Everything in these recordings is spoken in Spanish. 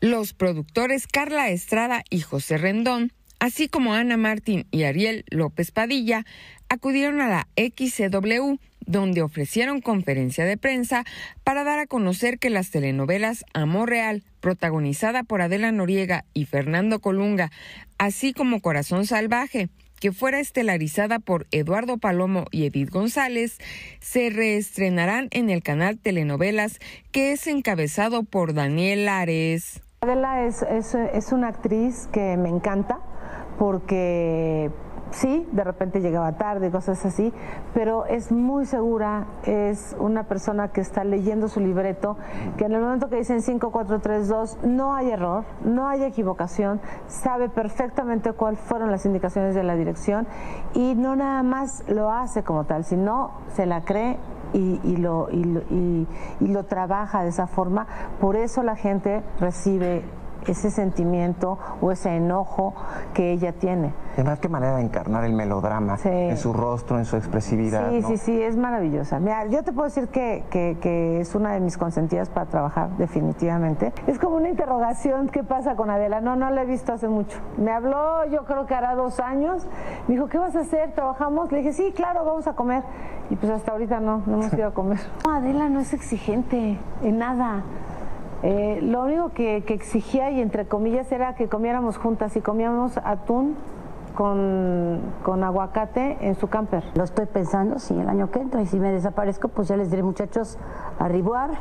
Los productores Carla Estrada y José Rendón, así como Ana Martín y Ariel López Padilla, acudieron a la XCW, donde ofrecieron conferencia de prensa para dar a conocer que las telenovelas Amor Real, protagonizada por Adela Noriega y Fernando Colunga, así como Corazón Salvaje, que fuera estelarizada por Eduardo Palomo y Edith González, se reestrenarán en el canal Telenovelas, que es encabezado por Daniel Ares. Adela es una actriz que me encanta porque sí, de repente llegaba tarde y cosas así, pero es muy segura, es una persona que está leyendo su libreto, que en el momento que dicen 5, 4, 3, 2, no hay error, no hay equivocación, sabe perfectamente cuáles fueron las indicaciones de la dirección y no nada más lo hace como tal, sino se la cree y lo trabaja de esa forma. Por eso la gente recibe ese sentimiento o ese enojo que ella tiene. Además, qué manera de encarnar el melodrama, sí, en su rostro, en su expresividad. Sí, ¿no? sí, es maravillosa. Mira, yo te puedo decir que es una de mis consentidas para trabajar, definitivamente. Es como una interrogación, ¿qué pasa con Adela? No la he visto hace mucho. Me habló, yo creo que hará 2 años, me dijo, ¿qué vas a hacer? ¿Trabajamos? Le dije, sí, claro, vamos a comer. Y pues hasta ahorita no hemos ido a comer. No, Adela no es exigente en nada. Lo único que exigía, y entre comillas, era que comiéramos juntas y comíamos atún con aguacate en su camper. Lo estoy pensando, sí, el año que entra, y si me desaparezco, pues ya les diré, muchachos, au revoir,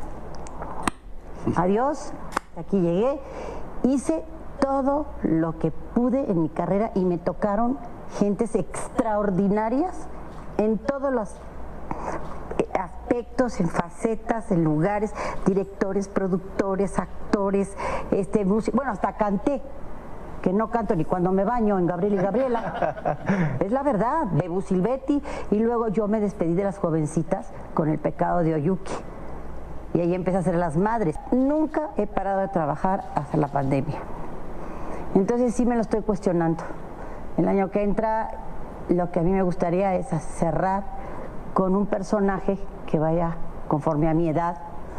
adiós, aquí llegué, hice todo lo que pude en mi carrera y me tocaron gentes extraordinarias en todos los aspectos, en facetas, en lugares, directores, productores, actores, bueno, hasta canté, que no canto ni cuando me baño en Gabriel y Gabriela, es la verdad, Bebu Silvetti, y luego yo me despedí de las jovencitas con El pecado de Oyuki, y ahí empecé a hacer Las Madres. Nunca he parado de trabajar hasta la pandemia, entonces sí me lo estoy cuestionando. El año que entra, lo que a mí me gustaría es cerrar con un personaje que vaya conforme a mi edad,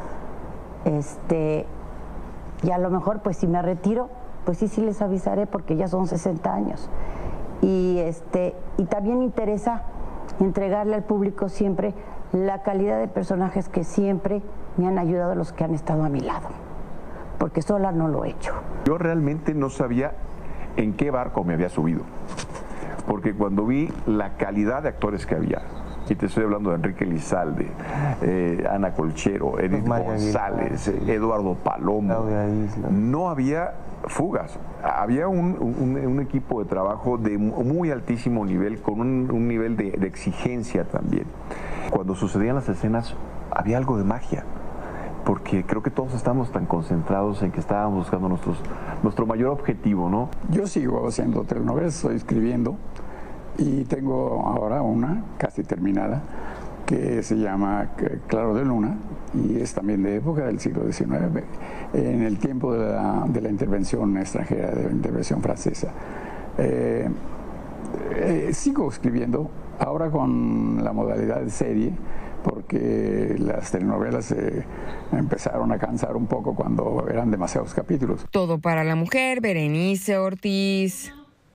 y a lo mejor pues si me retiro, pues sí les avisaré porque ya son 60 años, y también me interesa entregarle al público siempre la calidad de personajes que siempre me han ayudado, los que han estado a mi lado, porque sola no lo he hecho. Yo realmente no sabía en qué barco me había subido, porque cuando vi la calidad de actores que había, y te estoy hablando de Enrique Lizalde, Ana Colchero, Edith González, Eduardo Palomo, no había fugas. Había un equipo de trabajo de muy altísimo nivel, con un nivel de exigencia también. Cuando sucedían las escenas, había algo de magia, porque creo que todos estamos tan concentrados en que estábamos buscando nuestro mayor objetivo, ¿no? Yo sigo haciendo telenovelas, estoy escribiendo, y tengo ahora una casi terminada que se llama Claro de Luna, y es también de época del siglo XIX, en el tiempo de la intervención extranjera, de la intervención francesa. Sigo escribiendo, ahora con la modalidad de serie, porque las telenovelas empezaron a cansar un poco cuando eran demasiados capítulos. Todo para la mujer, Berenice Ortiz.